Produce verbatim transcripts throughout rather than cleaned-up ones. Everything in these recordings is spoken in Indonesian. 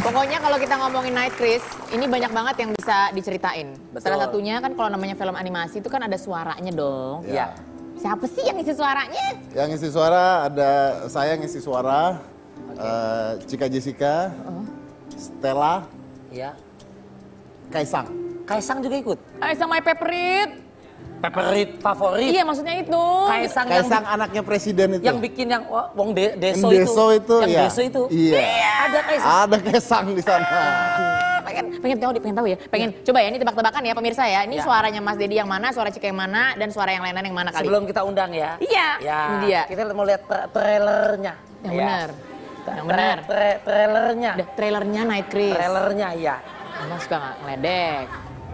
Pokoknya kalau kita ngomongin Night Chris, ini banyak banget yang bisa diceritain. Betul. Salah satunya kan kalau namanya film animasi itu kan ada suaranya dong. Iya. Siapa sih yang isi suaranya? Yang isi suara ada saya yang isi suara, okay. uh, Cika Jessica, uh. Stella, ya. Kaisang. Kaisang juga ikut? Kaisang my favorite. Favorit favorit. Iya maksudnya itu. Kaisang, Kaisang yang, anaknya presiden itu. Yang bikin yang oh, Wong De, Deso, Deso itu. itu. Yang iya. Deso itu. Iya. Ada Kaisang. Ada Kaisang di sana. Ah, pengen pengen tahu, pengen tahu ya. Pengen ya. Coba ya ini tebak-tebakan ya pemirsa ya. Ini ya. Suaranya Mas Dedi yang mana, suara Cika yang mana, dan suara yang lain-lain yang mana kali. Sebelum kita undang ya. Iya. Ya. Ini dia. Kita mau lihat tra trailernya. Yang ya. benar. Yang benar. Tra tra trailernya. Udah, trailernya Night Chris. Trailernya ya. Emang suka nggak ngeledek.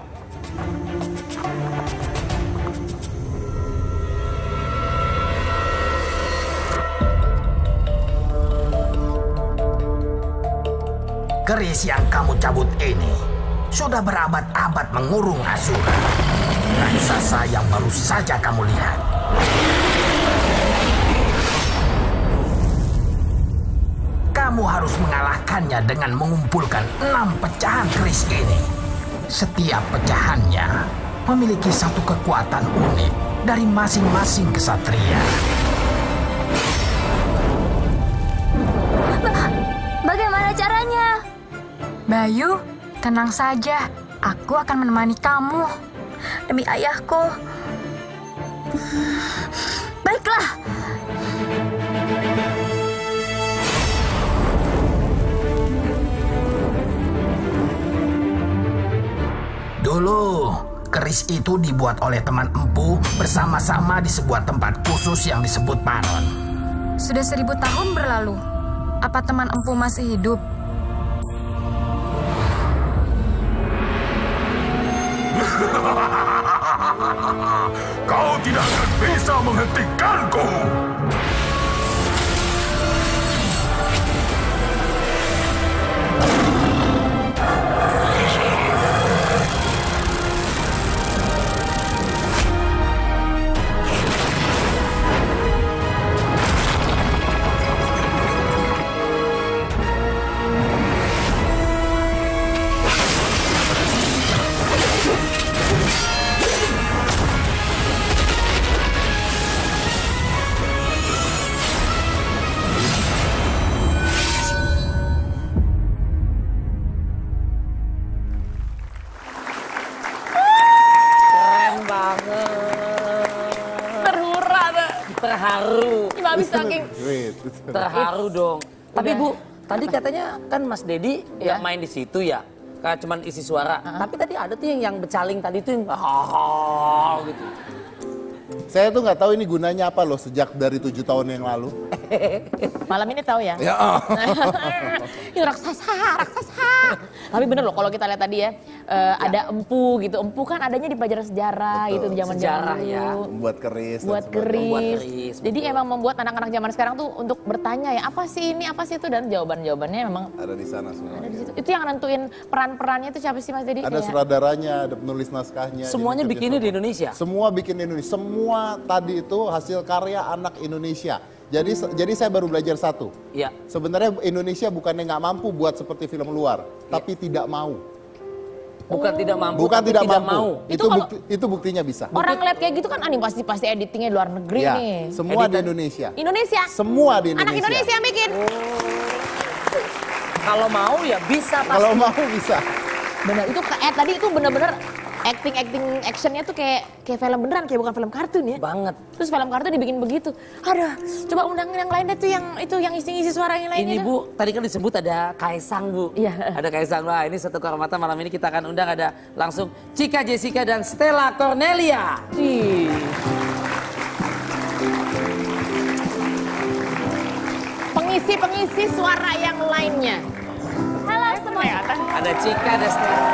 Keris yang kamu cabut ini sudah berabad-abad mengurung Asura, raksasa yang baru saja kamu lihat. Kamu harus mengalahkannya dengan mengumpulkan enam pecahan keris ini. Setiap pecahannya memiliki satu kekuatan unik dari masing-masing kesatria. Bagaimana caranya? Bayu, tenang saja. Aku akan menemani kamu. Demi ayahku. Baiklah. Dulu, keris itu dibuat oleh teman empu bersama-sama di sebuah tempat khusus yang disebut Panon. Sudah seribu tahun berlalu. Apa teman empu masih hidup? Kau tidak akan bisa menghentikanku. Terharu. Nggak bisa saking terharu dong. Tapi Bu, tadi katanya kan Mas Dedi nggak main di situ ya, kayak cuman isi suara. Tapi tadi ada tuh yang yang becaling tadi tuh yang ah gitu. Saya tuh nggak tahu ini gunanya apa loh sejak dari tujuh tahun yang lalu. Malam ini tahu ya? Ya. Ini raksasa, raksasa. Tapi bener loh kalau kita lihat tadi ya, uh, ya. Ada empu gitu. Empu kan adanya di pelajaran sejarah. Betul. Gitu di zaman-zaman dulu. Ya. Buat keris. Buat keris. Buat keris. Jadi betul. Emang membuat anak-anak zaman sekarang tuh untuk bertanya ya, apa sih ini, apa sih itu, dan jawaban-jawabannya memang ada di sana semua. Ada di situ. Itu yang nentuin peran-perannya itu siapa sih Mas Dedi? Ada sutradaranya, ada penulis naskahnya. Semuanya bikinnya di Indonesia? Semua bikin di Indonesia. Semua tadi itu hasil karya anak Indonesia. Jadi jadi saya baru belajar satu. Iya. Sebenarnya Indonesia bukannya nggak mampu buat seperti film luar, ya. Tapi tidak mau. Bukan oh. tidak mampu, bukan tidak, tidak mampu. Mau. Itu itu, bukti, itu buktinya bisa. Orang ngeliat kayak gitu kan, ah, pasti pasti editingnya di luar negeri ya, nih. Semua Editan. di Indonesia. Indonesia. Semua di Indonesia. Anak Indonesia yang bikin. Oh. Kalau mau ya bisa pasti. Kalau mau bisa. Bener itu eh tadi itu bener-bener acting acting actionnya tuh kayak kayak film beneran, kayak bukan film kartun ya. Banget. Terus film kartun dibikin begitu. Aduh, coba undang yang lain deh tuh yang itu yang isi-isi suara yang lainnya. Ini Bu, tadi kan disebut ada Kaisang Bu. Iya. Ada Kaisang lah. Ini satu kehormatan malam ini kita akan undang ada langsung Cika Jessica dan Stella Cornelia. Ih. Pengisi-pengisi suara yang lainnya. Halo semuanya. Ada Cika, ada Stella.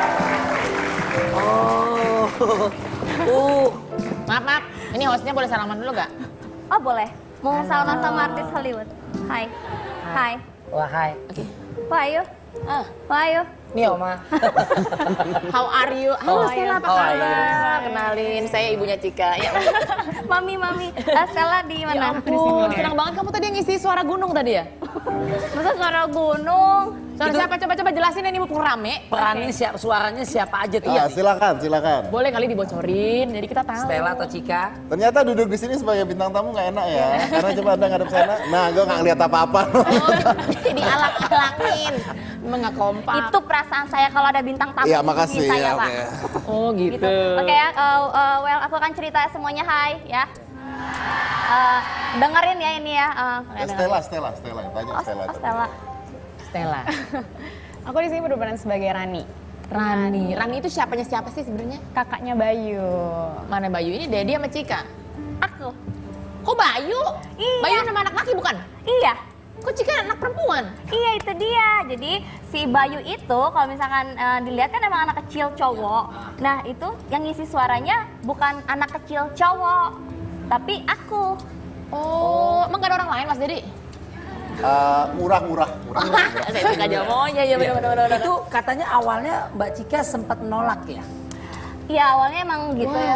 Oh, uh, maaf maaf, ini hostnya boleh salaman dulu gak? Oh boleh, mau salaman sama artis Hollywood. Hai, hai. Wah hai. Oke. Wahyu, Ah, Wahyu. Nih Oma. How are you? Halo Stella, apa Oh, kabar? iya. Kenalin, saya ibunya Cika. Ya, Mami, Mami. Eh, Stella di ya mana? ampun, senang banget kamu tadi yang ngisi suara gunung tadi ya? Masa suara gunung? Suara Itu- siapa? Coba-coba jelasin ini mumpung rame. Perannya siapa, suaranya siapa aja tuh? Ah, silakan, silakan. Boleh kali dibocorin, jadi kita tahu. Stella atau Cika? Ternyata duduk di sini sebagai bintang tamu nggak enak ya, karena coba anda ngadep sana. Nah, gue nggak ngeliat apa-apa. Jadi alang-alangin. Emang nggak kompak. Itu perasaan saya kalau ada bintang tamu Iya, di makasih sini saya, ya. Pak. Oke. Oh gitu. Gitu. Oke ya, uh, uh, well aku akan cerita semuanya. Hai ya. Uh, dengerin ya ini ya. Uh, Ya, Stella, Stella, Stella, tanya Oh, Stella. oh, Stella. Stella. Aku di sini berperan sebagai Rani, Rani. Rani itu siapanya siapa sih sebenarnya? kakaknya Bayu. Mana Bayu ini? Dedi sama Cika. Aku. Kok Bayu? Iya. Bayu nama anak laki bukan? Iya. Kok Cika anak perempuan? Iya itu dia. Jadi si Bayu itu kalau misalkan uh, dilihat kan emang anak kecil cowok. Nah itu yang ngisi suaranya bukan anak kecil cowok, tapi aku. Oh, emang gak ada orang lain Mas Dedi? Eh, murah, murah, murah. Saya Cika aja mau, ya ya benar-benar. Itu katanya awalnya Mbak Cika sempat nolak ya? Iya awalnya emang gitu ya.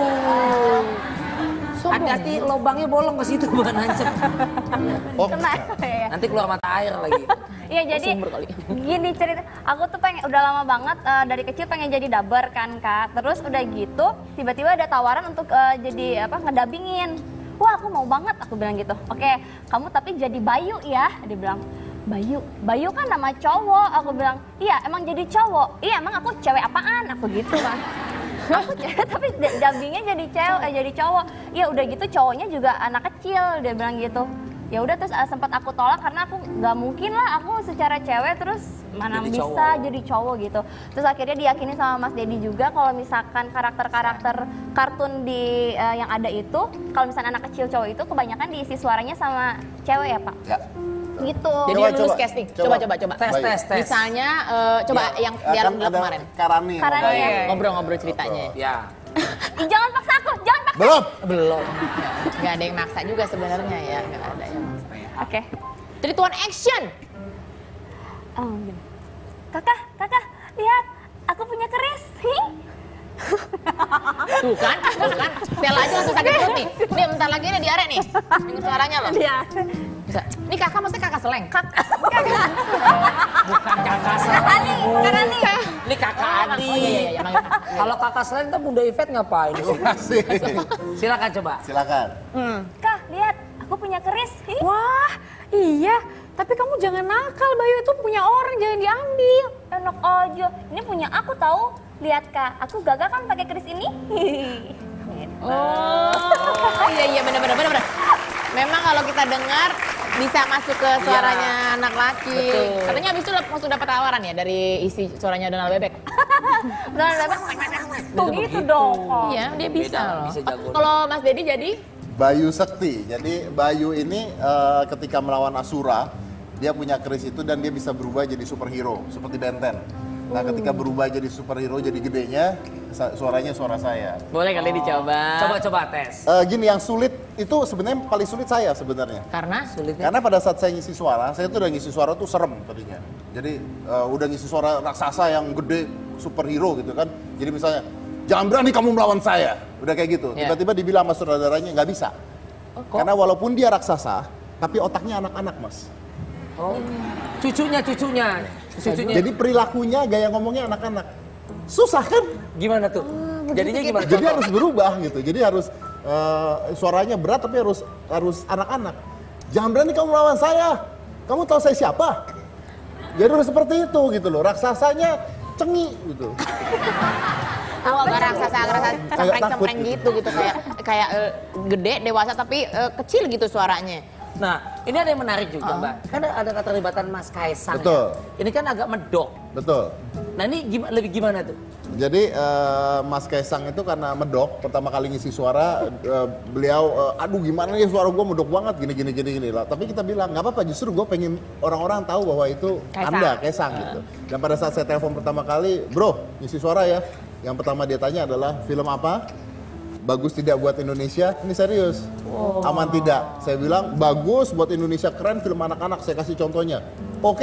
Hati-hati lubangnya bolong ke situ bukan hancur. Oh, Kenapa ya? Nanti keluar mata air lagi. Iya jadi sumber kali. gini cerita, aku tuh pengen udah lama banget uh, dari kecil pengen jadi dubber kan kak. Terus udah gitu tiba-tiba ada tawaran untuk uh, jadi apa ngedabingin. Wah aku mau banget aku bilang gitu. Oke kamu tapi jadi Bayu ya, dia bilang. Bayu, Bayu kan nama cowok. Aku bilang iya emang jadi cowok. Iya emang aku cewek apaan? Aku gitu kan. Aku cewek tapi dubbingnya jadi cewek, eh, jadi cowok. Iya udah gitu cowoknya juga anak kecil dia bilang gitu. Ya udah terus uh, sempat aku tolak karena aku nggak mungkin lah aku secara cewek terus mana Jadi bisa cowok. jadi cowok gitu. Terus akhirnya diyakini sama Mas Dedi juga kalau misalkan karakter-karakter kartun di uh, yang ada itu kalau misalkan anak kecil cowok itu kebanyakan diisi suaranya sama cewek ya Pak. ya. Gitu. Jadi Coba, lulus coba. casting. Coba. Coba coba coba. Tes, Baik. tes, tes. Misalnya eh, coba yang Ya, dialog kan ada kemarin. Karani. Karani Oh, ya. iya. Ngobrol-ngobrol ceritanya. Ya. Ih, jangan paksa aku, jangan paksa. Belum. Belum. Gak ada yang maksa juga sebenarnya ya, gak ada yang maksa. Oke. Jadi tuan action. Oh, gini. Kakak, kakak, lihat, aku punya keris. Hih. Tuh kan, tuh kan. Stella aja langsung sakit perut nih. Nih bentar lagi nih diare nih. Dengar suaranya loh. Dia. Bisa. Ini kakak maksudnya kakak seleng. Kakak. Bukan kakak Selen. Kakak nih, kakak nih. Ini kakak Adi. Oh iya iya iya. manggil kakak. Kalau kakak Selen tuh Bunda Yvette ngapain? Kasih. Silakan coba. Silakan. Kak, lihat, aku punya keris. Hih. Wah, iya. Tapi kamu jangan nakal, Bayu itu punya orang, jangan diambil. Enak aja. Ini punya aku tahu. Lihat kak, aku gagal kan pakai keris ini. Oh iya iya benar benar benar benar. Memang kalau kita dengar bisa masuk ke suaranya anak laki. Betul. Katanya habis itu langsung dapat tawaran ya dari isi suaranya Donald Bebek. Donald Bebek, tuh gitu dong. Kak. Iya, dia bisa Beda, loh. bisa jago. Kalau Mas Dedi jadi Bayu Sekti. Jadi Bayu ini eh, ketika melawan Asura, dia punya keris itu dan dia bisa berubah jadi superhero seperti Benten. Nah, ketika berubah jadi superhero jadi gedenya, sa- suaranya suara saya. boleh kali dicoba. Coba coba tes. Eh, gini, yang sulit itu sebenarnya paling sulit saya sebenarnya. Karena Sulitnya. Karena pada saat saya ngisi suara, saya tuh udah ngisi suara tuh serem tadinya. Jadi eh, udah ngisi suara raksasa yang gede, superhero gitu kan. Jadi misalnya, jangan berani kamu melawan saya. Udah kayak gitu. Ya. Tiba-tiba dibilang sama saudaranya, nggak bisa. Karena walaupun dia raksasa, tapi otaknya anak-anak, Mas. Oh. Cucunya, cucunya. Cucunya. Jadi perilakunya, gaya ngomongnya anak-anak. Susah kan? Gimana tuh? Jadinya gimana? Jadi Contoh. harus berubah gitu. Jadi harus eh, suaranya berat tapi harus harus anak-anak. Jangan berani kamu melawan saya. Kamu tahu saya siapa? Jadi harus seperti itu gitu loh. Raksasanya cengi gitu. tahu agak raksasa agak raksasa Kayak cempreng-cempreng takut gitu gitu kayak kayak eh, gede dewasa tapi eh, kecil gitu suaranya. Nah, ini ada yang menarik juga, Mbak. Kan ada keterlibatan Mas Kaisang. Betul. Ya? Ini kan agak medok. Betul. Nah, ini gimana, lebih gimana tuh? Jadi eh, Mas Kaisang itu karena medok pertama kali ngisi suara eh, beliau eh, aduh gimana nih suara gue medok banget gini gini gini gini lah. Tapi kita bilang nggak apa-apa, justru gue pengen orang-orang tahu bahwa itu Kaisang. Anda Kaisang gitu. Dan pada saat saya telepon pertama kali, bro ngisi suara ya. Yang pertama dia tanya adalah film apa? Bagus tidak buat Indonesia? Ini serius. Aman tidak? Saya bilang bagus buat Indonesia, keren film anak-anak. Saya kasih contohnya. Oke,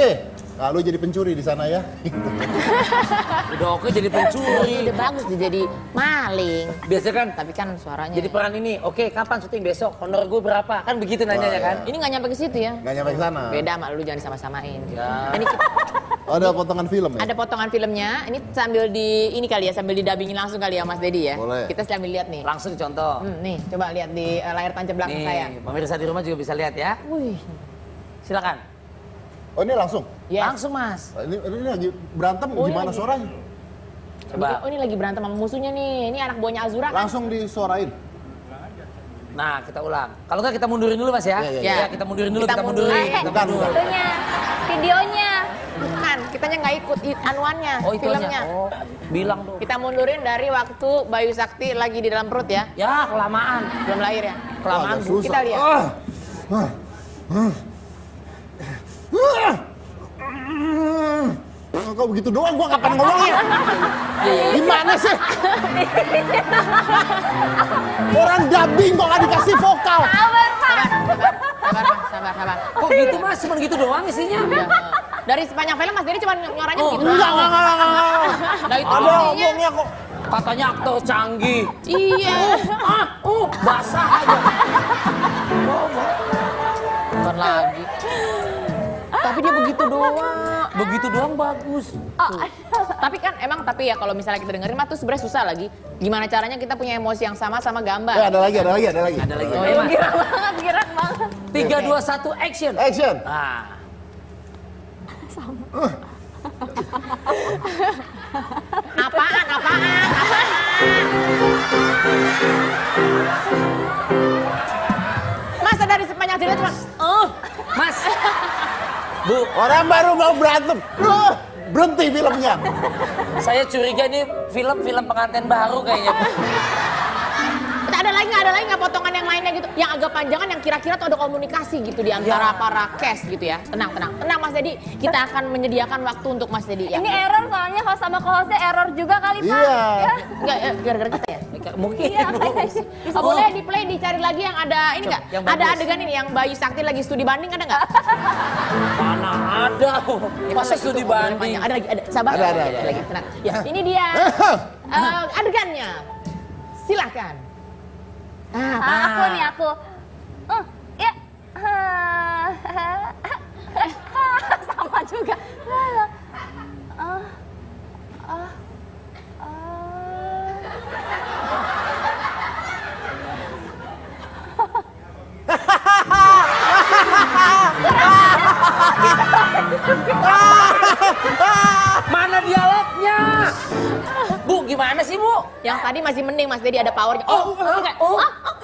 Nah, lu jadi pencuri di sana ya. Udah oke jadi pencuri. Udah bagus dia jadi maling. Biasanya kan Tapi kan suaranya. jadi peran ini, oke kapan syuting besok, honor gue berapa? Kan begitu nanyanya kan? Ini nggak nyampe ke situ ya. Nggak nyampe ke sana. Beda sama lu, jangan disama-samain. Ya. Ini kita- Oh, ada potongan film ya? ada potongan filmnya. Ini sambil di ini kali ya, sambil didubbingin langsung kali ya Mas Dedi ya. Boleh. Kita sambil lihat nih. Langsung contoh. Hmm, nih, coba lihat di uh, layar tancap belakang Nih, saya. pemirsa di rumah juga bisa lihat ya. Wih. Silakan. Oh, ini langsung? Yes. Langsung mas. Ini, ini lagi berantem Oh, ini gimana lagi. suaranya? Coba. Oh, ini lagi berantem sama musuhnya nih. Ini anak buahnya Azura kan? Langsung disuarain. Nah kita ulang. Kalau nggak kita mundurin dulu mas ya. Iya, iya, iya. Ya, kita mundurin dulu, Kita kita, mundurin. mundurin. Kita Bukan, mundur. bukan. Itunya, videonya. Bukan, kitanya nggak ikut i- anuannya, Oh itu filmnya. aja. Oh, bilang dong. Kita mundurin dari waktu Bayu Sakti lagi di dalam perut ya. Ya kelamaan. Belum lahir ya. Kelamaan agak Bu. susah. Kita lihat. Ah. Ah. Ah. Ah. Kok begitu doang, gua kapan ngomongnya? Gimana sih? Orang dubbing kok nggak dikasih vokal? Sabar, Pak. Sabar, sabar, sabar, sabar, sabar. Kok gitu mas? Cuma gitu doang isinya. Ya, dari sepanjang film Mas Dedi cuma nyoranya Oh, gitu. Enggak, enggak, enggak, enggak, enggak. Nah, itu Ada artinya. ngomongnya kok. Katanya aktor canggih. Iya. Ah, uh, basah aja. Bukan lagi. Tapi dia begitu doang. Begitu doang bagus. Tapi kan emang tapi ya kalau misalnya kita dengerin mah tuh sebenarnya susah lagi. Gimana caranya kita punya emosi yang sama sama Eh, gambar. ada lagi, ada lagi, ada lagi. Ada lagi. Oh, iya, Mas. Gerak banget, gerak banget. Tiga, dua, satu, action. Action. Nah, Apaan, apaan, apaan. Masa dari sepanjang cerita cuma, oh, mas. Bu, Orang baru mau berantem. Loh, berhenti filmnya. saya curiga ini film-film pengantin baru kayaknya. Bu. ada lagi nggak, ada lagi nggak potongan yang lainnya gitu, yang agak panjangan yang kira-kira tuh ada komunikasi gitu di antara Ya. para cast gitu ya. Tenang, tenang, tenang Mas Dedi, kita akan menyediakan waktu untuk Mas Dedi. Ya. Ini error soalnya host sama co-hostnya error juga kali, Pak. Iya. Ya. Enggak, eh, gara-gara kita ya. Mungkin. Iya, Bu. kayaknya. Oh, boleh di play, dicari lagi yang ada ini nggak? Yang Ada bagus. adegan ini yang Bayu Sakti lagi studi banding ada nggak? Mana ada. Masa Itu studi ngobrolnya banding. panjang. Ada lagi, ada. Sabar. Ada, ada, ada. lagi. Tenang. Ya, ini dia eh, adegannya. Silahkan. Ah, Ah, aku nih aku. Uh, ya. Sama juga. Ah, ah, ah. Mana dialognya? Bu, gimana sih, Bu? yang tadi masih mending Mas Dedi ada powernya. Oh, enggak. Oh,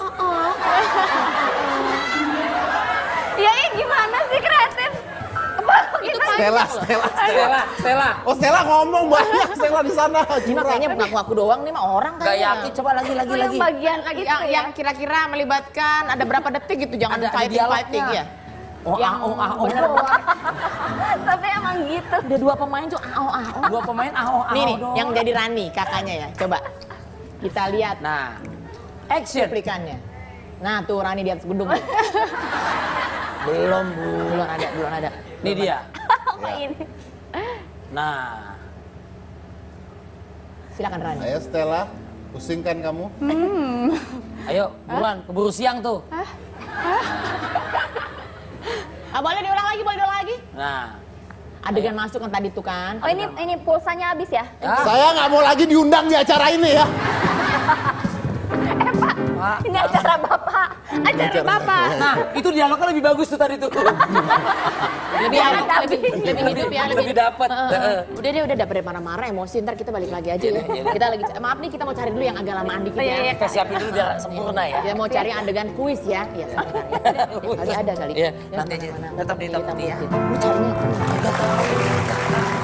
Ya ini gimana sih kreatif? Apa Itu kita Stella, panjang loh. Stella. Stella, Stella. Oh, Stella ngomong banyak. Stella di sana. Ini mah kayaknya bukan aku doang nih mah orang Gak kayaknya. yakin, coba lagi, lagi, yang lagi. bagian Lagi gitu yang, ya? yang kira-kira melibatkan ada berapa detik gitu, jangan Ada- ada fighting dialognya. fighting ya. Oh, yang ah, oh, ah, oh. bener Tapi emang gitu. ada dua pemain tuh ah oh ah oh. Dua pemain aho aho Nih nih, doang. yang jadi Rani kakaknya ya. Coba kita lihat Nah, action. replikannya. Nah tuh Rani di atas gedung tuh. Belum, Bu. Belum ada, belum ada. Ini dia. Apa ini? Nah, Silakan Rani. Ayo Stella, pusingkan kamu. ayo buruan, keburu siang tuh. Ah, boleh diulang lagi, boleh diulang lagi. Nah, Adegan masuk kan tadi tuh kan. Oh ini ini pulsanya habis ya? ah, Saya nggak mau lagi diundang di acara ini ya. Pak. Ini acara bapak, acara Acara- bapak. Nah, itu dialognya lebih bagus tuh tadi tuh. Lebih Jangan lebih, lebih, tapi. lebih hidup ya, Lebih dapet. Heeh. Heeh. Udah deh, udah daripada marah-marah emosi, ntar kita balik lagi aja ya. Kita lagi maaf nih, kita mau cari dulu yang agak lamaan dikit Oh, iya, ya. iya. Kita siapin dulu biar sempurna ya. Kita mau cari adegan kuis ya. Iya, sebentar ya. Kali ada kali. Iya, Ya, nanti aja. mana-mana. Tetap di- tetap di ya. Lu carinya.